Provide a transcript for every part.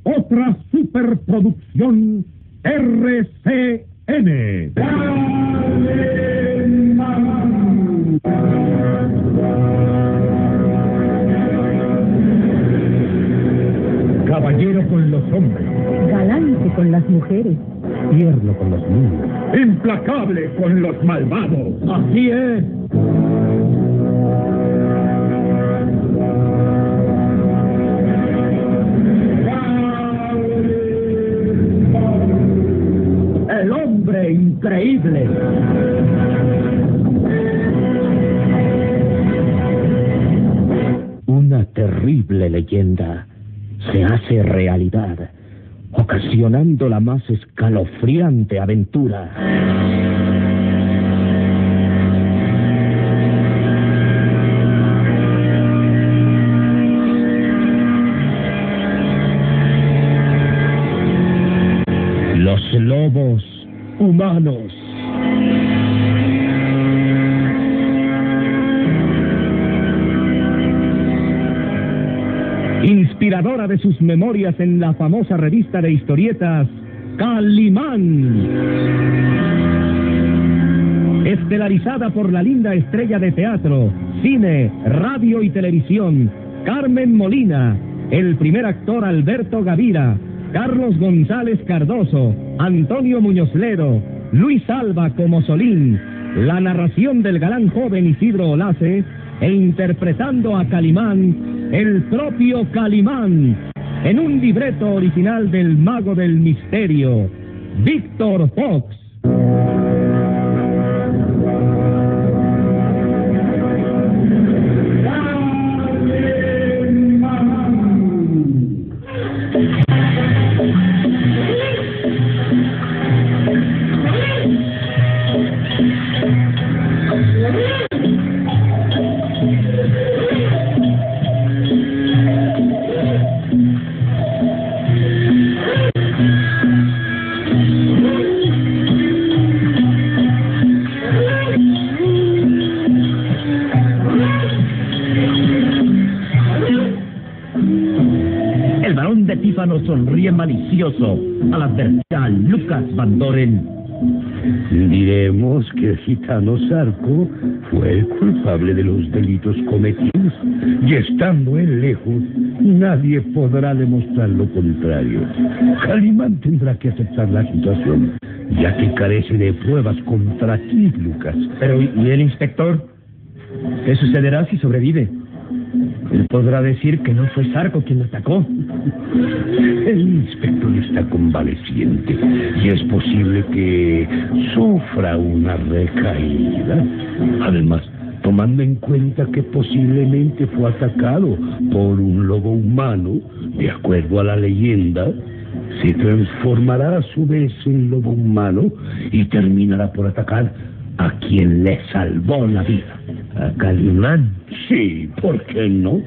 otra superproducción RCN. Caballero con los hombres, galante con las mujeres, tierno con los niños, implacable con los malvados. Así es. El hombre increíble. Una terrible leyenda se hace realidad, ocasionando la más escalofriante aventura. Los lobos humanos. Inspiradora de sus memorias en la famosa revista de historietas Calimán. Estelarizada por la linda estrella de teatro, cine, radio y televisión, Carmen Molina, el primer actor Alberto Gavira, Carlos González Cardoso, Antonio Muñoz Ledo, Luis Alba como Solín, la narración del galán joven Isidro Olace, e interpretando a Calimán, el propio Calimán, en un libreto original del mago del misterio, Víctor Fox. Sonríe malicioso al advertir a Lucas Van Doren. Diremos que el gitano Zarco fue el culpable de los delitos cometidos, y estando él lejos, nadie podrá demostrar lo contrario. Calimán tendrá que aceptar la situación, ya que carece de pruebas contra ti, Lucas. Pero, ¿y el inspector? ¿Qué sucederá si sobrevive? Él podrá decir que no fue Zarco quien lo atacó. El inspector está convaleciente y es posible que sufra una recaída. Además, tomando en cuenta que posiblemente fue atacado por un lobo humano, de acuerdo a la leyenda, se transformará a su vez en lobo humano y terminará por atacar a quien le salvó la vida. ¿A Calimán? Sí, ¿por qué no?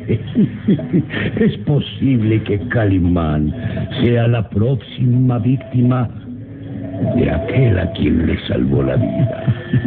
Es posible que Calimán sea la próxima víctima de aquel a quien le salvó la vida.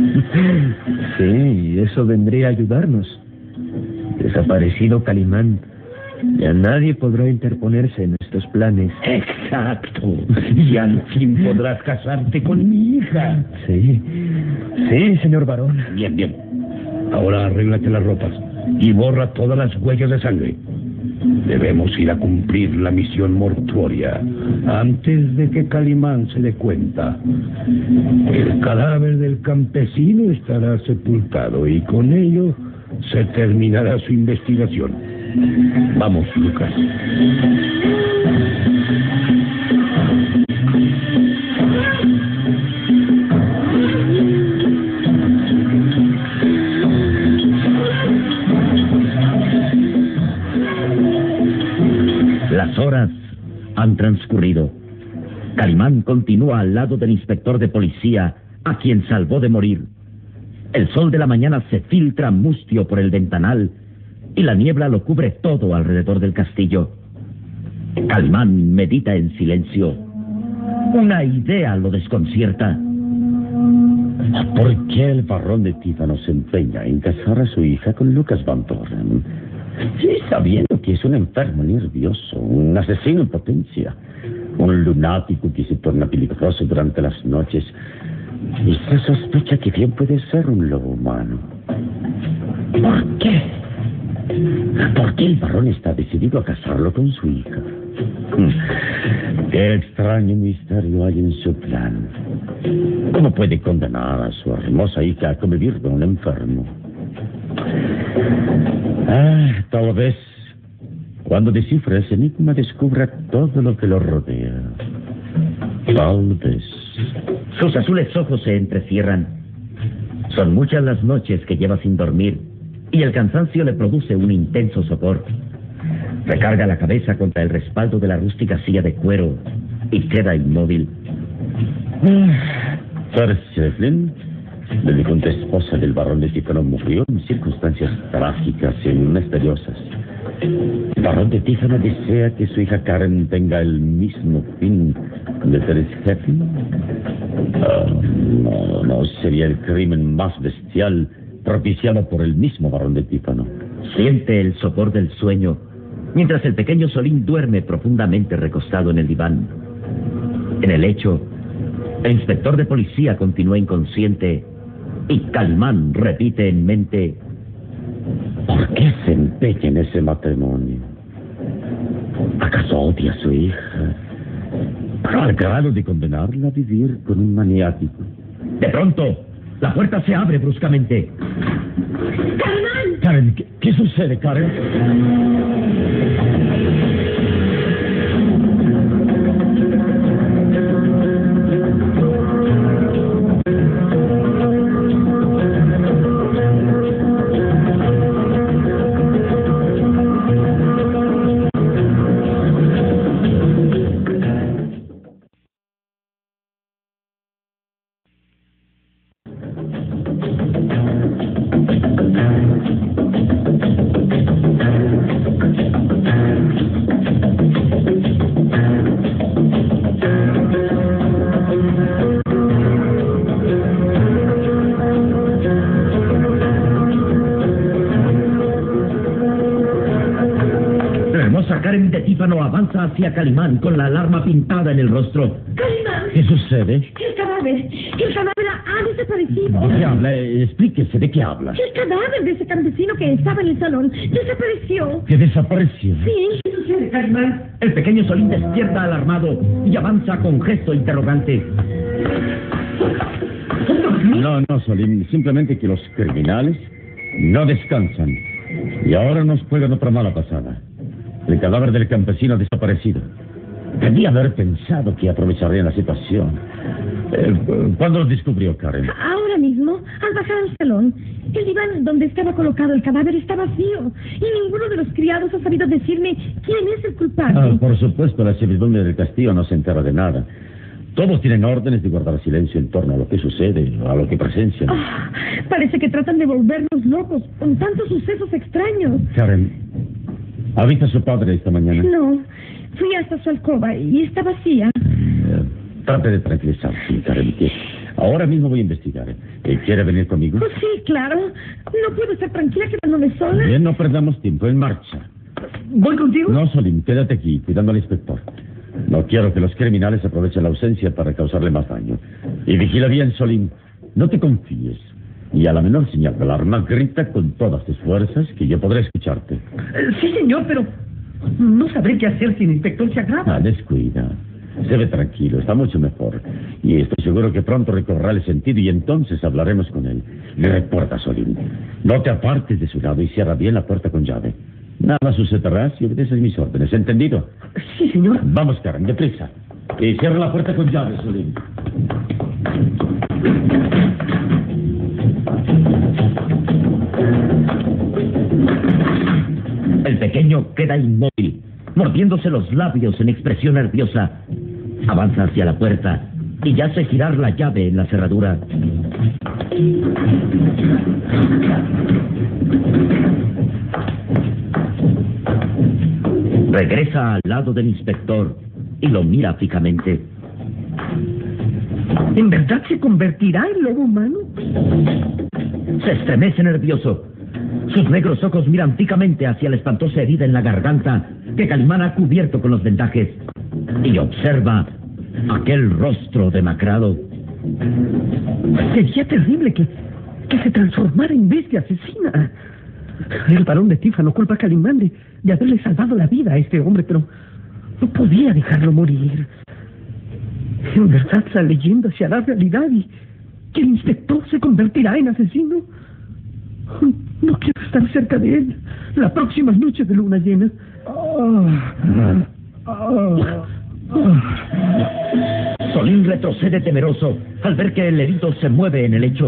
Sí, eso vendría a ayudarnos. Desaparecido Calimán, ya nadie podrá interponerse en nuestros planes. Exacto. Y al fin podrás casarte con mi hija. Sí, señor varón. Bien, bien. Ahora arréglate las ropas y borra todas las huellas de sangre. Debemos ir a cumplir la misión mortuoria antes de que Calimán se dé cuenta. El cadáver del campesino estará sepultado y con ello se terminará su investigación. Vamos, Lucas. Las horas han transcurrido. Calimán continúa al lado del inspector de policía, a quien salvó de morir. El sol de la mañana se filtra mustio por el ventanal y la niebla lo cubre todo alrededor del castillo. Calimán medita en silencio. Una idea lo desconcierta. ¿Por qué el barón de Tífano se empeña en casar a su hija con Lucas Van Doren? Sí, sabiendo que es un enfermo nervioso, un asesino en potencia, un lunático que se torna peligroso durante las noches. Y se sospecha que bien puede ser un lobo humano. ¿Por qué? ¿Por qué el varón está decidido a casarlo con su hija? Qué extraño misterio hay en su plan. ¿Cómo puede condenar a su hermosa hija a convivir con un enfermo? Tal vez cuando descifre ese enigma descubra todo lo que lo rodea. Tal vez. Sus azules ojos se entrecierran. Son muchas las noches que lleva sin dormir y el cansancio le produce un intenso sopor. Recarga la cabeza contra el respaldo de la rústica silla de cuero y queda inmóvil. Sir Shefflin, la difunta esposa del barón de Tífano, murió en circunstancias trágicas y misteriosas. El barón de Tífano desea que su hija Karen tenga el mismo fin de Sir Shefflin. No sería el crimen más bestial propiciado por el mismo barón de Tífano. Siente el sopor del sueño mientras el pequeño Solín duerme profundamente recostado en el diván. En el lecho, el inspector de policía continúa inconsciente y Calimán repite en mente: ¿por qué se empeña en ese matrimonio? ¿Acaso odia a su hija? Pero al grado de condenarla a vivir con un maniático. De pronto, la puerta se abre bruscamente. ¡Calimán! Karen, ¿qué sucede, Karen? Karen de Tífano avanza hacia Calimán con la alarma pintada en el rostro. ¡Calimán! ¿Qué sucede? El cadáver ha desaparecido. ¿De qué habla? Explíquese, ¿de qué habla? El cadáver de ese campesino que estaba en el salón desapareció. ¿Que desapareció? Sí. ¿Qué sucede, Calimán? El pequeño Solín despierta alarmado y avanza con gesto interrogante. No, Solín. Simplemente que los criminales no descansan. Y ahora nos juegan otra mala pasada. El cadáver del campesino ha desaparecido. Debía haber pensado que aprovecharían la situación. ¿Cuándo lo descubrió, Karen? Ahora mismo, al bajar al salón, el diván donde estaba colocado el cadáver está vacío. Y ninguno de los criados ha sabido decirme quién es el culpable. Por supuesto, la servidumbre del castillo no se entera de nada. Todos tienen órdenes de guardar silencio en torno a lo que sucede, a lo que presencian. Parece que tratan de volvernos locos con tantos sucesos extraños. Karen, ¿ha visto a su padre esta mañana? No, fui hasta su alcoba y está vacía. Trate de tranquilizarse, Karen, que ahora mismo voy a investigar. ¿Quiere venir conmigo? Oh, sí, claro. No puedo estar tranquila quedándome sola. Bien, no perdamos tiempo. En marcha. ¿Voy contigo? No, Solín, quédate aquí, cuidando al inspector. No quiero que los criminales aprovechen la ausencia para causarle más daño. Y vigila bien, Solín. No te confíes. Y a la menor señal de alarma, grita con todas tus fuerzas que yo podré escucharte. Sí, señor, pero no sabré qué hacer si el inspector se agrava. Descuida. Se ve tranquilo, está mucho mejor. Y estoy seguro que pronto recobrará el sentido y entonces hablaremos con él. Le recuerda, Solín. No te apartes de su lado y cierra bien la puerta con llave. Nada sucederá si obedeces mis órdenes, ¿entendido? Sí, señor. Vamos, Karen, deprisa. Y cierra la puerta con llave, Solín. El pequeño queda inmóvil, mordiéndose los labios en expresión nerviosa. Avanza hacia la puerta y ya hace girar la llave en la cerradura. Regresa al lado del inspector y lo mira fijamente. ¿En verdad se convertirá en lobo humano? Se estremece nervioso. Sus negros ojos miran fijamente hacia la espantosa herida en la garganta que Calimán ha cubierto con los vendajes y observa aquel rostro demacrado. Sería terrible que se transformara en bestia asesina. El barón de Tífano culpa a Calimán de haberle salvado la vida a este hombre, pero no podía dejarlo morir. En verdad, la leyenda se hará realidad y que el inspector se convertirá en asesino. No quiero estar cerca de él la próxima noche de luna llena. Solín retrocede temeroso al ver que el herido se mueve en el lecho.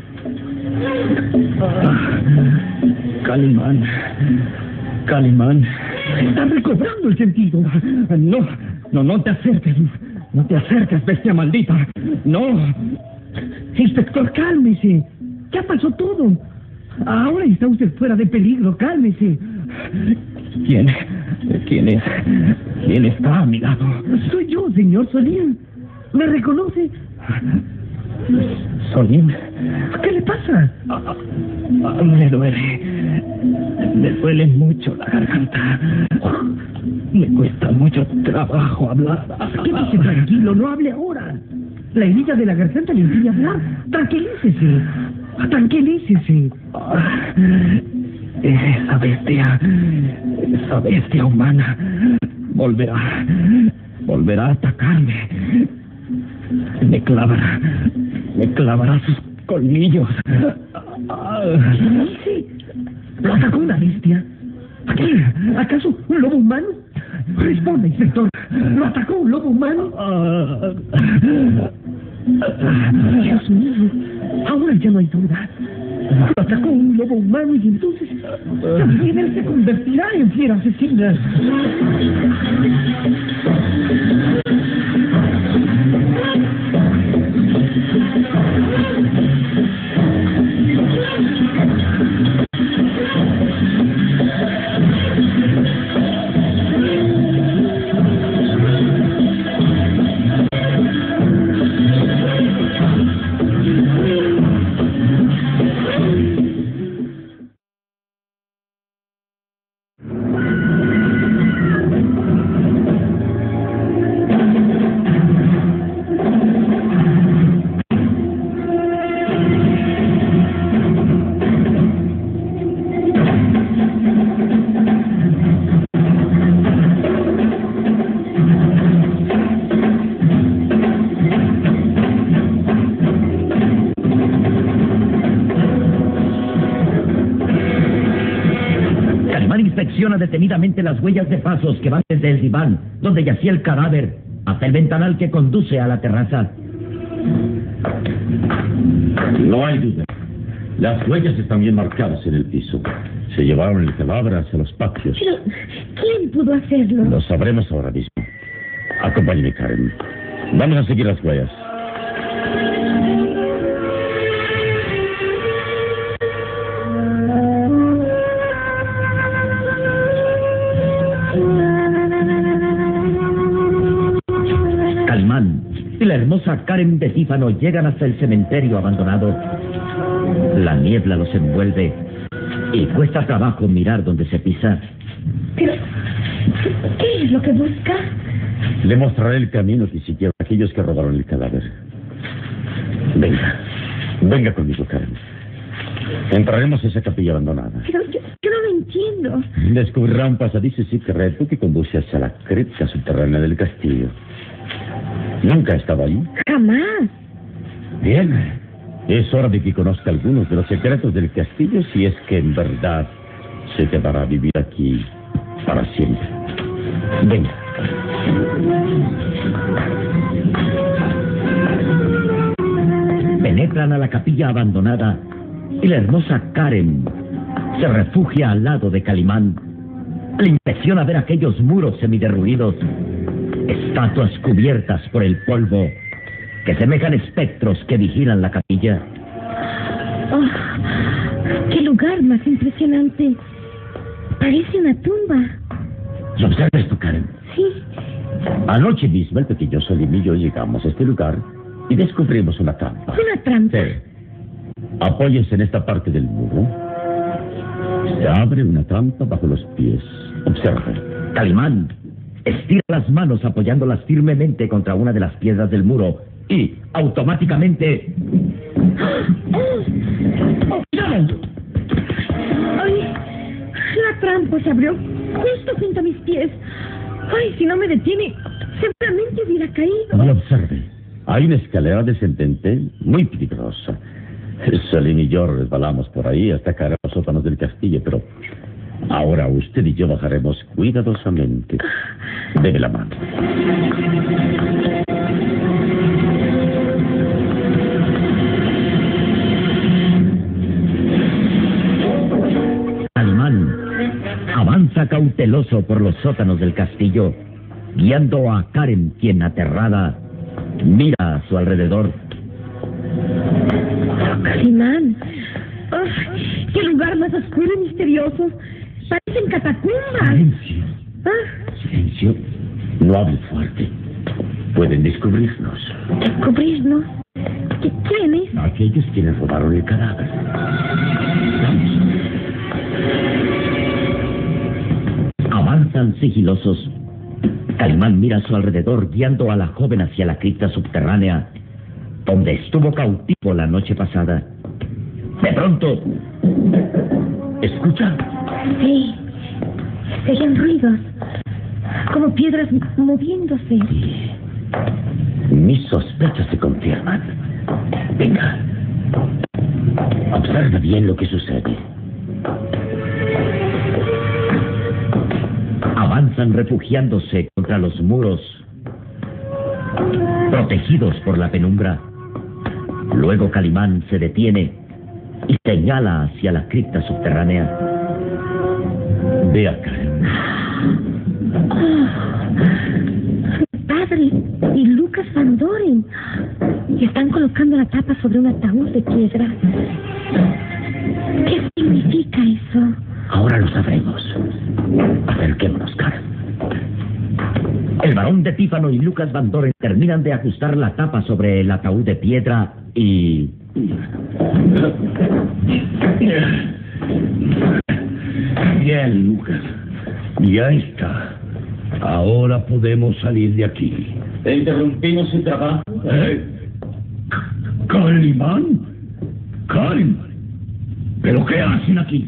Calimán. Está recobrando el sentido. No te acerques. No te acerques, bestia maldita. No. Inspector, cálmese. Ya pasó todo. Ahora está usted fuera de peligro. Cálmese. ¿Quién es? ¿Quién está a mi lado? Soy yo, señor Solín. ¿Me reconoce? Solín. ¿Qué le pasa? Me duele mucho la garganta. Me cuesta mucho trabajo hablar. Quédese tranquilo, no hable ahora. La herida de la garganta le impide hablar. Tranquilícese. Esa bestia humana volverá a atacarme. Me clavará sus colmillos. Sí. ¿Lo atacó una bestia? ¿Acaso un lobo humano? Responda, inspector. ¿Lo atacó un lobo humano? Dios mío, ahora ya no hay duda. Lo atacó un lobo humano y entonces también él se convertirá en fiera asesina. Inspecciona detenidamente las huellas de pasos que van desde el diván, donde yacía el cadáver, hasta el ventanal que conduce a la terraza. No hay duda. Las huellas están bien marcadas en el piso. Se llevaron el cadáver hacia los patios. Pero, ¿quién pudo hacerlo? Lo sabremos ahora mismo. Acompáñeme, Karen. Vamos a seguir las huellas. Calimán y la hermosa Karen de Tífano llegan hasta el cementerio abandonado. La niebla los envuelve y cuesta trabajo mirar donde se pisa. Pero, ¿qué es lo que busca? Le mostraré el camino que siguieron aquellos que robaron el cadáver. Venga conmigo, Karen. Entraremos a esa capilla abandonada. Pero yo no lo entiendo. Descubrirá un pasadizo secreto que conduce hacia la cripta subterránea del castillo. ¿Nunca ha estado ahí? Jamás. Bien. Es hora de que conozca algunos de los secretos del castillo, si es que en verdad se quedará a vivir aquí para siempre. Venga. Penetran a la capilla abandonada y la hermosa Karen se refugia al lado de Calimán. Le impresiona ver aquellos muros semiderruidos, estatuas cubiertas por el polvo que semejan espectros que vigilan la capilla. Oh, ¡qué lugar más impresionante! Parece una tumba. ¿Y observa esto, Karen? Sí. Anoche mismo el pequeño Solín y yo llegamos a este lugar y descubrimos una trampa. ¿Una trampa? Sí. Apóyense en esta parte del muro Se abre una trampa bajo los pies. Observe. Calimán estira las manos apoyándolas firmemente contra una de las piedras del muro y automáticamente... ¡Ay! La trampa se abrió justo junto a mis pies. ¡Ay! Si no me detiene, seguramente hubiera caído. Y observe. Hay una escalera descendente muy peligrosa. Salim y yo resbalamos por ahí hasta caer a los sótanos del castillo, pero ahora usted y yo bajaremos cuidadosamente. Deme la mano. Calimán avanza cauteloso por los sótanos del castillo, guiando a Karen, quien aterrada mira a su alrededor. Calimán. ¡Ay! ¡Qué lugar más oscuro y misterioso! Parecen catacumbas. Silencio. ¿Ah? Silencio. No hable fuerte. Pueden descubrirnos. ¿Descubrirnos? ¿Quiénes? Aquellos quienes robaron el cadáver. Vamos. Avanzan sigilosos. Calimán mira a su alrededor, guiando a la joven hacia la cripta subterránea, donde estuvo cautivo la noche pasada. De pronto, ¿Escucha? Sí. Se oyen ruidos. Como piedras moviéndose. Mis sospechas se confirman. Venga. Observa bien lo que sucede. avanzan refugiándose contra los muros, protegidos por la penumbra. Luego Calimán se detiene y señala hacia la cripta subterránea. Ve acá. Padre y Lucas Van Doren. Y están colocando la tapa sobre un ataúd de piedra. ¿Qué significa eso? Ahora lo sabremos. Acerquémonos, Karen. El barón de Tífano y Lucas Van Doren terminan de ajustar la tapa sobre el ataúd de piedra y... Bien, Lucas. Ya está. Ahora podemos salir de aquí. ¿Interrumpimos su trabajo? ¿Calimán? ¿Calimán? ¿Pero qué hacen aquí?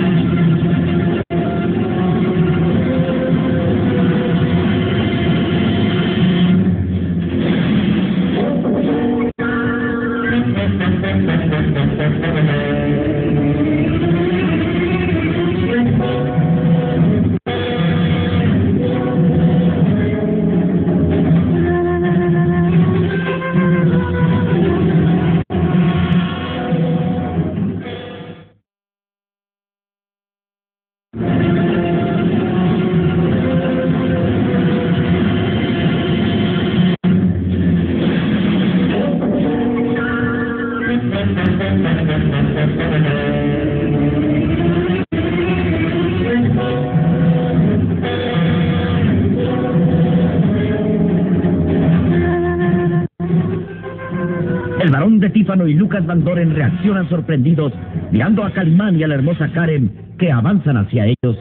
El barón de Tífano y Lucas Van Doren reaccionan sorprendidos, mirando a Calimán y a la hermosa Karen, que avanzan hacia ellos.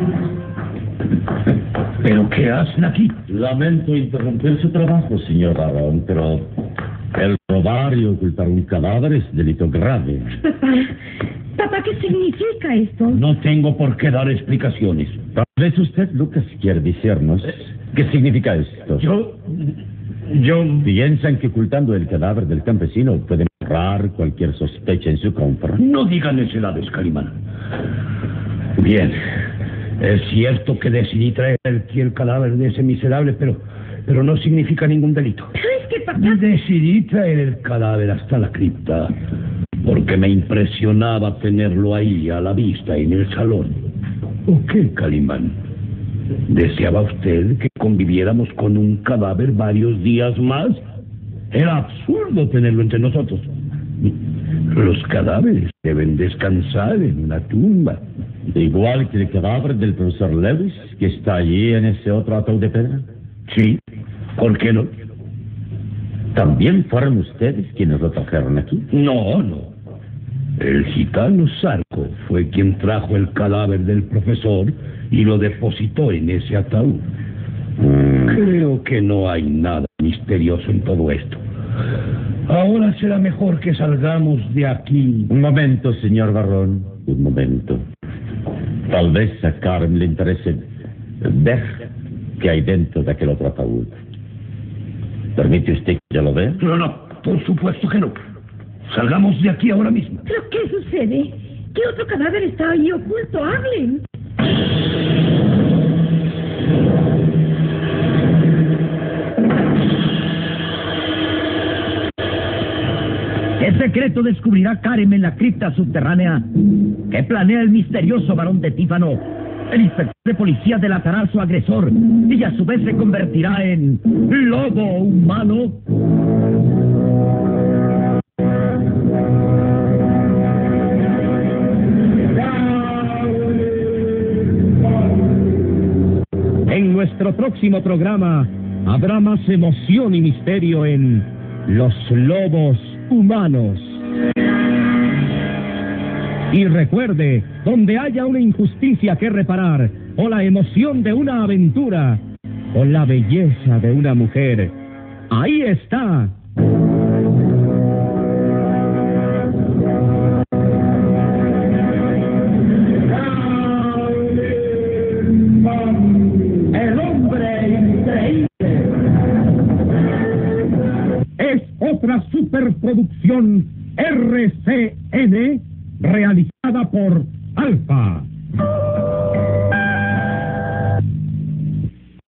¿Pero qué hacen aquí? Lamento interrumpir su trabajo, señor barón, pero el robar y ocultar un cadáver es delito grave. Papá, ¿qué significa esto? No tengo por qué dar explicaciones. Tal vez usted, Lucas, quiere decirnos qué significa esto. Yo... ¿Piensan que ocultando el cadáver del campesino pueden borrar cualquier sospecha en su contra? No digan ese lado, Calimán. Bien, es cierto que decidí traer aquí el cadáver de ese miserable, pero no significa ningún delito. Pero es que, papá... Decidí traer el cadáver hasta la cripta porque me impresionaba tenerlo ahí a la vista en el salón. ¿O qué, Calimán? ¿Deseaba usted que conviviéramos con un cadáver varios días más? Era absurdo tenerlo entre nosotros. Los cadáveres deben descansar en una tumba. Igual que el cadáver del profesor Lewis, que está allí en ese otro ataúd de piedra. Sí, ¿por qué no? ¿También fueron ustedes quienes lo trajeron aquí? No. El gitano Zarco fue quien trajo el cadáver del profesor y lo depositó en ese ataúd. Creo que no hay nada misterioso en todo esto. Ahora será mejor que salgamos de aquí. Un momento, señor Barrón. Un momento. Tal vez a Carmen le interese ver qué hay dentro de aquel otro ataúd. ¿Permite usted que ya lo vea? No, por supuesto que no. Salgamos de aquí ahora mismo. ¿Pero qué sucede? ¿Qué otro cadáver está ahí oculto? ¡Hablen! ¿Qué secreto descubrirá Karen en la cripta subterránea? ¿Qué planea el misterioso varón de Tífano? El inspector de policía delatará a su agresor y a su vez se convertirá en lobo humano. En nuestro próximo programa habrá más emoción y misterio en Los Lobos Humanos. Y recuerde, donde haya una injusticia que reparar, o la emoción de una aventura, o la belleza de una mujer, ahí está. El hombre increíble. Es otra superproducción RCN realizada por Alfa.